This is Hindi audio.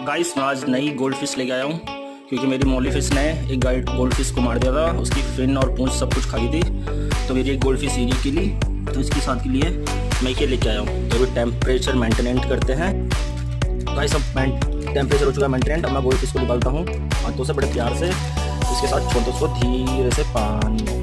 गाइस मैं आज नई गोल्ड फिश लेके आया हूँ क्योंकि मेरी मौली फिश ने एक गोल्ड फिश को मार दिया था। उसकी फिन और पूंछ सब कुछ खा गई थी, तो मेरी एक गोल्ड फिश सीरी के लिए, तो इसके साथ के लिए मैं ये लेके आया हूँ। तो अभी टेम्परेचर मेंटेनेंट करते हैं गाइस। अब टेम्परेचर हो चुका है मेंटेनेंट। अब मैं गोल्ड फिश को निकालता हूँ हाथों से बड़े प्यार से, इसके साथ छोड़ दो उसको धीरे से पानी।